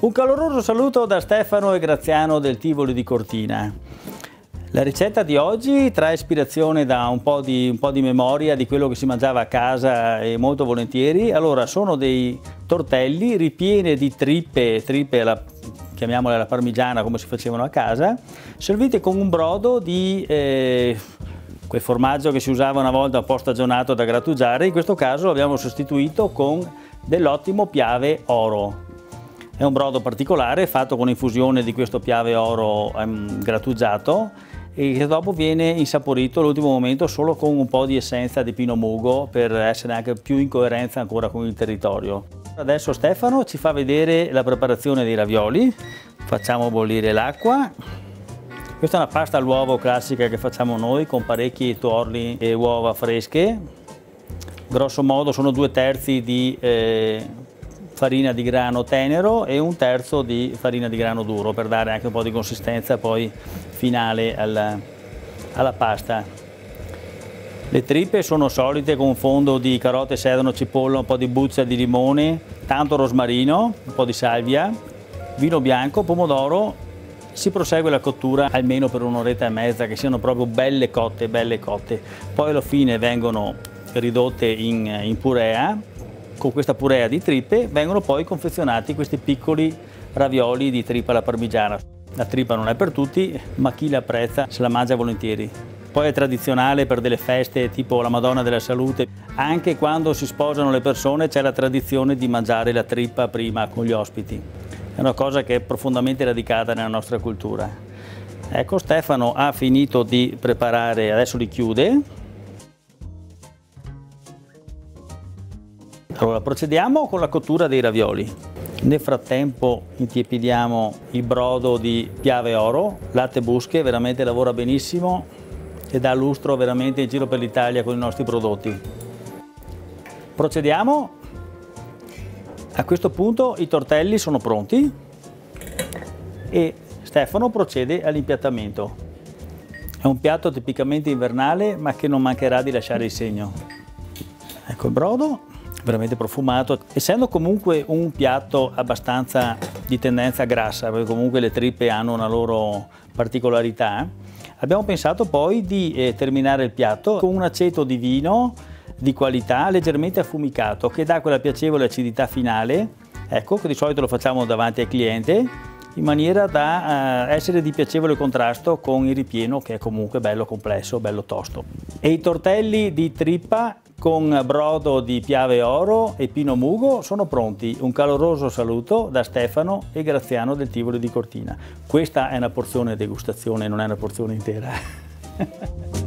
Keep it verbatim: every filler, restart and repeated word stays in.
Un caloroso saluto da Stefano e Graziano del Tivoli di Cortina. La ricetta di oggi trae ispirazione da un po' di, un po' di memoria di quello che si mangiava a casa e molto volentieri. Allora, sono dei tortelli ripieni di trippe, trippe alla, chiamiamole alla parmigiana come si facevano a casa, servite con un brodo di eh, quel formaggio che si usava una volta un po' stagionato da grattugiare. In questo caso l'abbiamo sostituito con dell'ottimo Piave Oro. È un brodo particolare fatto con infusione di questo Piave Oro ehm, grattugiato e che dopo viene insaporito all'ultimo momento solo con un po' di essenza di Pino Mugo per essere anche più in coerenza ancora con il territorio. Adesso Stefano ci fa vedere la preparazione dei ravioli. Facciamo bollire l'acqua. Questa è una pasta all'uovo classica che facciamo noi con parecchi tuorli e uova fresche. Grosso modo sono due terzi di eh, farina di grano tenero e un terzo di farina di grano duro per dare anche un po' di consistenza poi finale alla, alla pasta. Le trippe sono solite con un fondo di carote, sedano, cipolla, un po' di buccia di limone, tanto rosmarino, un po' di salvia, vino bianco, pomodoro. Si prosegue la cottura almeno per un'oretta e mezza, che siano proprio belle cotte, belle cotte. Poi alla fine vengono ridotte in, in purea. Con questa purea di trippe vengono poi confezionati questi piccoli ravioli di trippa alla parmigiana. La trippa non è per tutti, ma chi la apprezza se la mangia volentieri. Poi è tradizionale per delle feste tipo la Madonna della Salute. Anche quando si sposano le persone c'è la tradizione di mangiare la trippa prima con gli ospiti. È una cosa che è profondamente radicata nella nostra cultura. Ecco, Stefano ha finito di preparare, adesso li chiude. Allora, procediamo con la cottura dei ravioli. Nel frattempo intiepidiamo il brodo di Piave Oro, latte busche, veramente lavora benissimo e dà lustro veramente in giro per l'Italia con i nostri prodotti. Procediamo. A questo punto i tortelli sono pronti e Stefano procede all'impiattamento. È un piatto tipicamente invernale ma che non mancherà di lasciare il segno. Ecco il brodo. Veramente profumato, essendo comunque un piatto abbastanza di tendenza grassa, perché comunque le trippe hanno una loro particolarità, abbiamo pensato poi di eh, terminare il piatto con un aceto di vino di qualità leggermente affumicato che dà quella piacevole acidità finale, ecco, che di solito lo facciamo davanti al cliente, in maniera da eh, essere di piacevole contrasto con il ripieno che è comunque bello complesso, bello tosto. E i tortelli di trippa con brodo di Piave Oro e Pino Mugo sono pronti. Un caloroso saluto da Stefano e Graziano del Tivoli di Cortina. Questa è una porzione degustazione, non è una porzione intera.